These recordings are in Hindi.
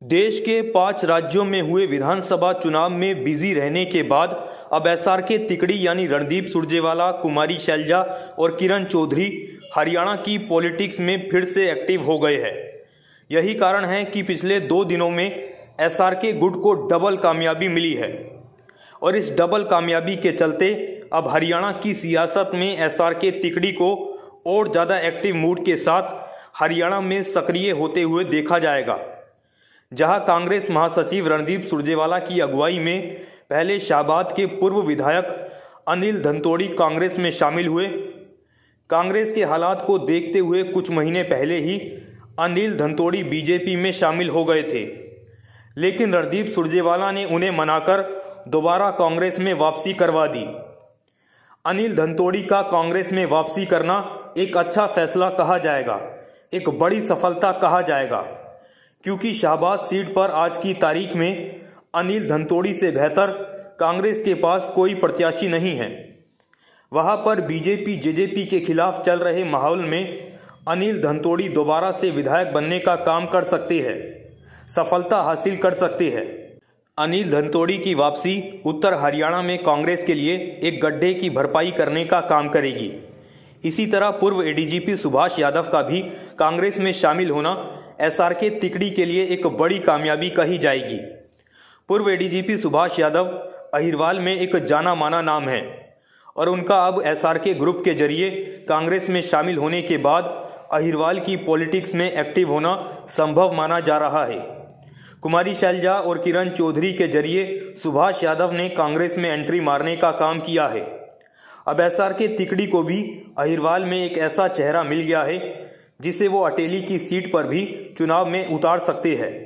देश के 5 राज्यों में हुए विधानसभा चुनाव में बिजी रहने के बाद अब एसआरके तिकड़ी यानी रणदीप सुरजेवाला, कुमारी शैलजा और किरण चौधरी हरियाणा की पॉलिटिक्स में फिर से एक्टिव हो गए हैं। यही कारण है कि पिछले 2 दिनों में एसआरके गुट को डबल कामयाबी मिली है और इस डबल कामयाबी के चलते अब हरियाणा की सियासत में एसआरके तिकड़ी को और ज़्यादा एक्टिव मूड के साथ हरियाणा में सक्रिय होते हुए देखा जाएगा। जहां कांग्रेस महासचिव रणदीप सुरजेवाला की अगुवाई में पहले शाहबाद के पूर्व विधायक अनिल धनतोड़ी कांग्रेस में शामिल हुए। कांग्रेस के हालात को देखते हुए कुछ महीने पहले ही अनिल धनतोड़ी बीजेपी में शामिल हो गए थे, लेकिन रणदीप सुरजेवाला ने उन्हें मनाकर दोबारा कांग्रेस में वापसी करवा दी। अनिल धनतोड़ी का कांग्रेस में वापसी करना एक अच्छा फैसला कहा जाएगा, एक बड़ी सफलता कहा जाएगा, क्योंकि शाहबाद सीट पर आज की तारीख में अनिल धनतोड़ी से बेहतर कांग्रेस के पास कोई प्रत्याशी नहीं है। वहां पर बीजेपी जेजेपी के खिलाफ चल रहे माहौल में अनिल धनतोड़ी दोबारा से विधायक बनने का काम कर सकते हैं, सफलता हासिल कर सकते हैं। अनिल धनतोड़ी की वापसी उत्तर हरियाणा में कांग्रेस के लिए एक गड्ढे की भरपाई करने का काम करेगी। इसी तरह पूर्व एडीजीपी सुभाष यादव का भी कांग्रेस में शामिल होना एसआरके तिकड़ी के लिए एक बड़ी कामयाबी कही जाएगी। पूर्व एडीजीपी सुभाष यादव अहिरवाल में एक जाना माना नाम है और उनका अब एसआरके ग्रुप के जरिए कांग्रेस में शामिल होने के बाद अहिरवाल की पॉलिटिक्स में एक्टिव होना संभव माना जा रहा है। कुमारी शैलजा और किरण चौधरी के जरिए सुभाष यादव ने कांग्रेस में एंट्री मारने का काम किया है। अब एसआरके तिकड़ी को भी अहिरवाल में एक ऐसा चेहरा मिल गया है जिसे वो अटेली की सीट पर भी चुनाव में उतार सकते हैं।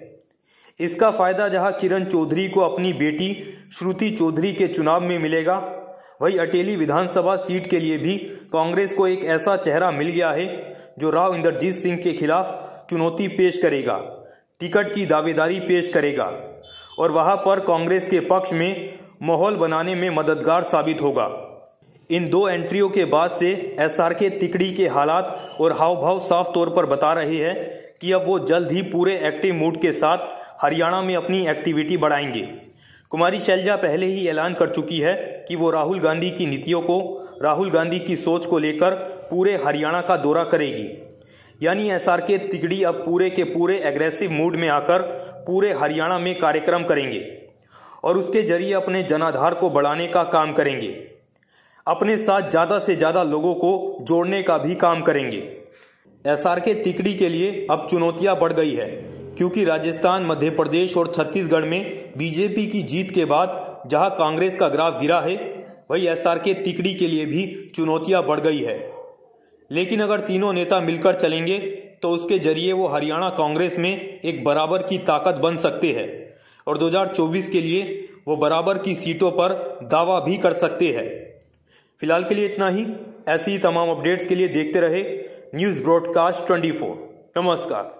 इसका फायदा जहां किरण चौधरी को अपनी बेटी श्रुति चौधरी के चुनाव में मिलेगा, वहीं अटेली विधानसभा सीट के लिए भी कांग्रेस को एक ऐसा चेहरा मिल गया है जो राव इंद्रजीत सिंह के खिलाफ चुनौती पेश करेगा, टिकट की दावेदारी पेश करेगा और वहां पर कांग्रेस के पक्ष में माहौल बनाने में मददगार साबित होगा। इन 2 एंट्रियों के बाद से एसआरके तिकड़ी के हालात और हाव भाव साफ तौर पर बता रहे हैं कि अब वो जल्द ही पूरे एक्टिव मूड के साथ हरियाणा में अपनी एक्टिविटी बढ़ाएंगे। कुमारी शैलजा पहले ही ऐलान कर चुकी है कि वो राहुल गांधी की नीतियों को, राहुल गांधी की सोच को लेकर पूरे हरियाणा का दौरा करेगी। यानी एसआरके तिकड़ी अब पूरे के पूरे एग्रेसिव मूड में आकर पूरे हरियाणा में कार्यक्रम करेंगे और उसके जरिए अपने जनाधार को बढ़ाने का काम करेंगे, अपने साथ ज़्यादा से ज़्यादा लोगों को जोड़ने का भी काम करेंगे। एसआरके तिकड़ी के लिए अब चुनौतियां बढ़ गई है, क्योंकि राजस्थान, मध्य प्रदेश और छत्तीसगढ़ में बीजेपी की जीत के बाद जहां कांग्रेस का ग्राफ गिरा है, वही एसआरके तिकड़ी के लिए भी चुनौतियां बढ़ गई है। लेकिन अगर तीनों नेता मिलकर चलेंगे तो उसके जरिए वो हरियाणा कांग्रेस में एक बराबर की ताकत बन सकते हैं और 2024 के लिए वो बराबर की सीटों पर दावा भी कर सकते हैं। फिलहाल के लिए इतना ही। ऐसी ही तमाम अपडेट्स के लिए देखते रहे न्यूज़ ब्रॉडकास्ट 24। नमस्कार।